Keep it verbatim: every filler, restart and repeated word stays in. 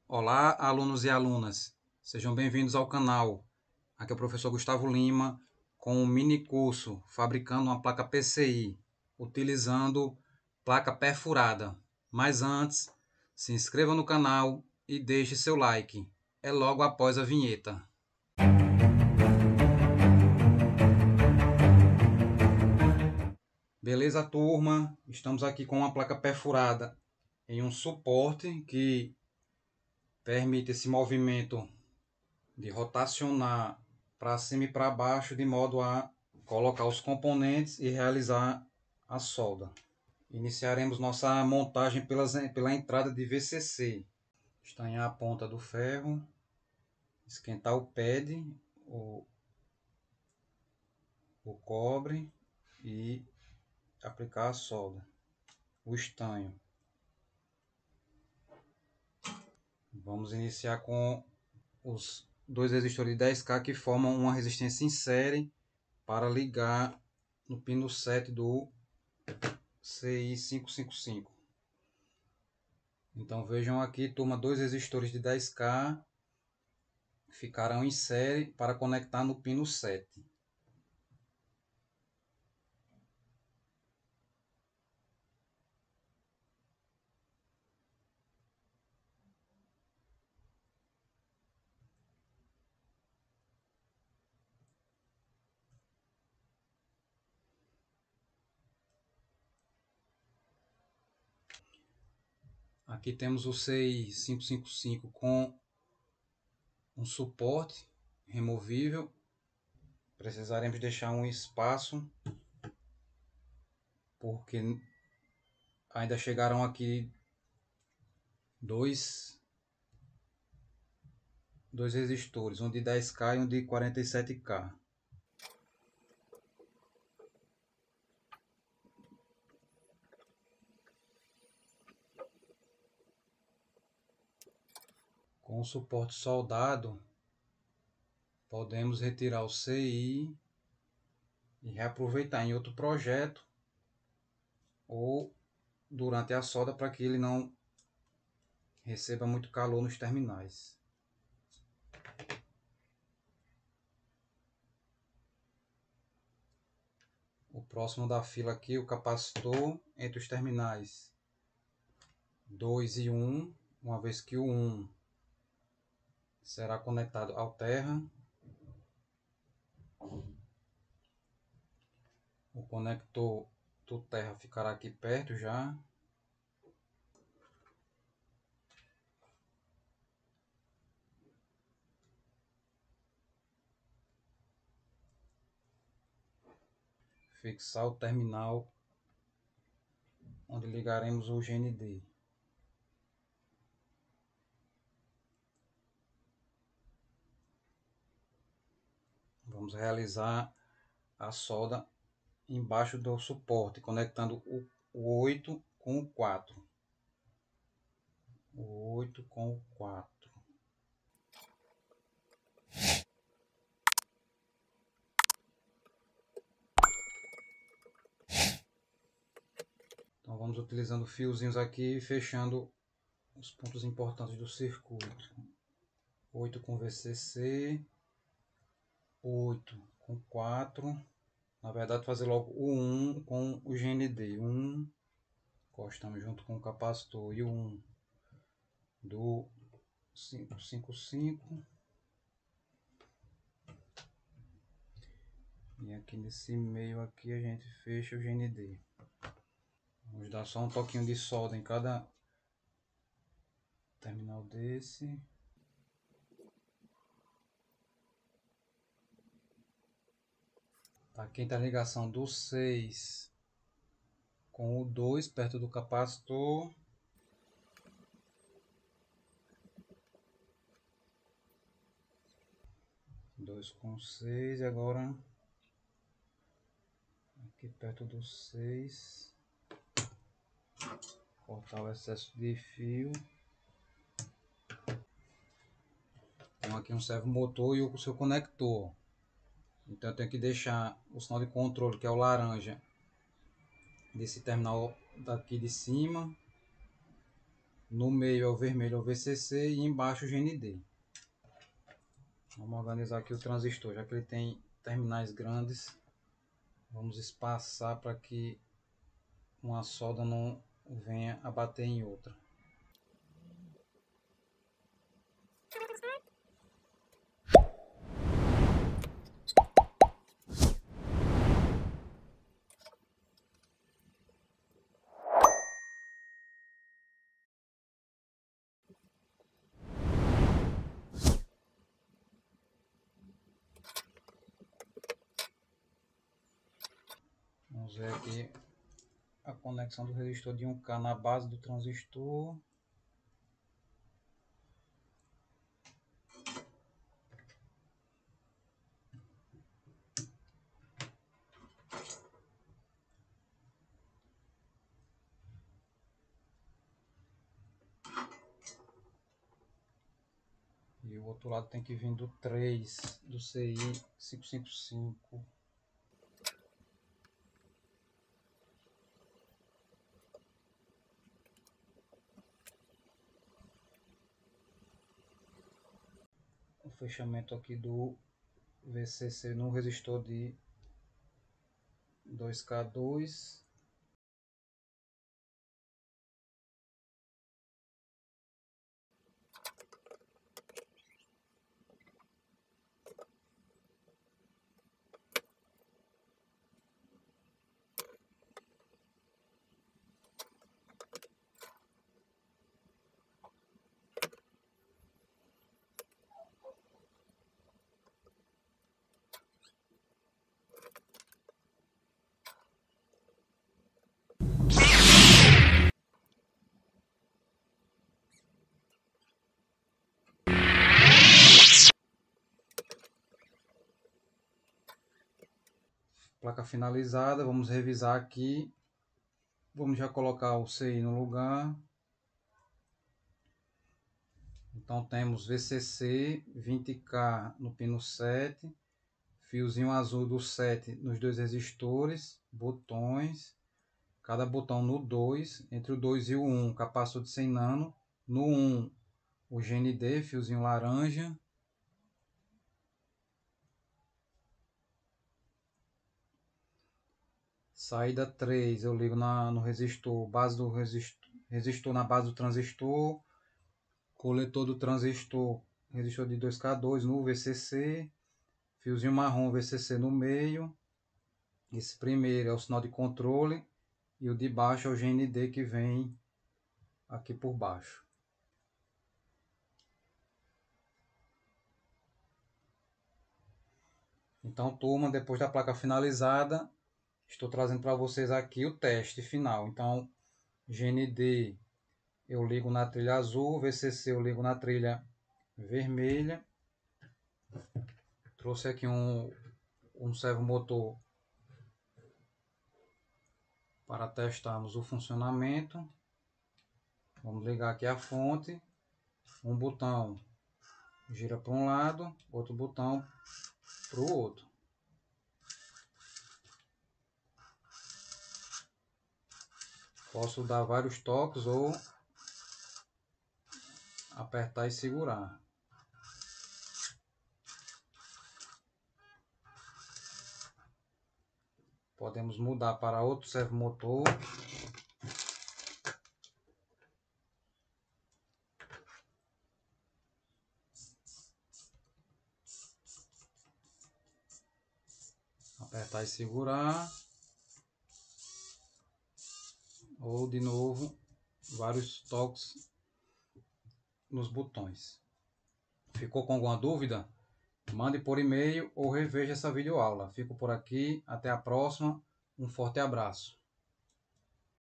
Olá, alunos e alunas, sejam bem-vindos ao canal. Aqui é o professor Gustavo Lima com um mini curso fabricando uma placa P C I, utilizando placa perfurada. Mas antes, se inscreva no canal e deixe seu like. É logo após a vinheta. Beleza, turma? Estamos aqui com uma placa perfurada em um suporte que permite esse movimento de rotacionar para cima e para baixo de modo a colocar os componentes e realizar a solda. Iniciaremos nossa montagem pelas, pela entrada de V C C. Estanhar a ponta do ferro, esquentar o pad, o, o cobre e aplicar a solda, o estanho. Vamos iniciar com os dois resistores de dez K que formam uma resistência em série para ligar no pino sete do C I quinhentos e cinquenta e cinco. Então vejam aqui, turma, dois resistores de dez K ficarão em série para conectar no pino sete. Aqui temos o C I quinhentos e cinquenta e cinco com um suporte removível. Precisaremos deixar um espaço, porque ainda chegarão aqui dois, dois resistores, um de dez K e um de quarenta e sete K. Com o suporte soldado, podemos retirar o C I e reaproveitar em outro projeto ou durante a solda para que ele não receba muito calor nos terminais. O próximo da fila aqui, o capacitor entre os terminais dois e um, uma vez que o um será conectado ao terra. O conector do terra ficará aqui perto já. Fixar o terminal onde ligaremos o G N D. Vamos realizar a solda embaixo do suporte, conectando o oito com o quatro. O oito com o quatro. Então vamos utilizando fiozinhos aqui, fechando os pontos importantes do circuito. oito com V C C, oito com quatro. Na verdade, fazer logo o um com o G N D. um, encostamos junto com o capacitor, e o um do quinhentos e cinquenta e cinco. E aqui nesse meio aqui a gente fecha o G N D. Vamos dar só um toquinho de solda em cada terminal desse. Aqui está a ligação do seis com o dois perto do capacitor. dois com seis, e agora aqui perto do seis. Cortar o excesso de fio. Então aqui um servo motor e o seu conector. Então eu tenho que deixar o sinal de controle, que é o laranja, desse terminal daqui de cima. no meio é o vermelho, é o V C C, e embaixo o G N D. Vamos organizar aqui o transistor, já que ele tem terminais grandes, vamos espaçar para que uma solda não venha a bater em outra. Vamos ver aqui a conexão do resistor de um K na base do transistor. E o outro lado tem que vir do três, do C I quinhentos e cinquenta e cinco. O fechamento aqui do V C C no resistor de dois K dois. Placa finalizada, vamos revisar aqui. Vamos já colocar o C I no lugar. Então temos V C C vinte K no pino sete, fiozinho azul do sete nos dois resistores, botões, cada botão no dois, entre o dois e o um, capacitor de cem nano, no um o G N D, fiozinho laranja. Saída três, eu ligo na, no resistor, base do resistor, resistor na base do transistor, coletor do transistor, resistor de dois K dois no V C C, fiozinho marrom V C C no meio. Esse primeiro é o sinal de controle e o de baixo é o G N D que vem aqui por baixo. Então, turma, depois da placa finalizada, estou trazendo para vocês aqui o teste final. Então, G N D eu ligo na trilha azul, V C C eu ligo na trilha vermelha. Trouxe aqui um, um servomotor para testarmos o funcionamento. Vamos ligar aqui a fonte. Um botão gira para um lado, outro botão para o outro. Posso dar vários toques ou apertar e segurar. Podemos mudar para outro servomotor. Apertar e segurar. Ou de novo, vários toques nos botões. Ficou com alguma dúvida? Mande por e-mail ou reveja essa videoaula. Fico por aqui, até a próxima, um forte abraço.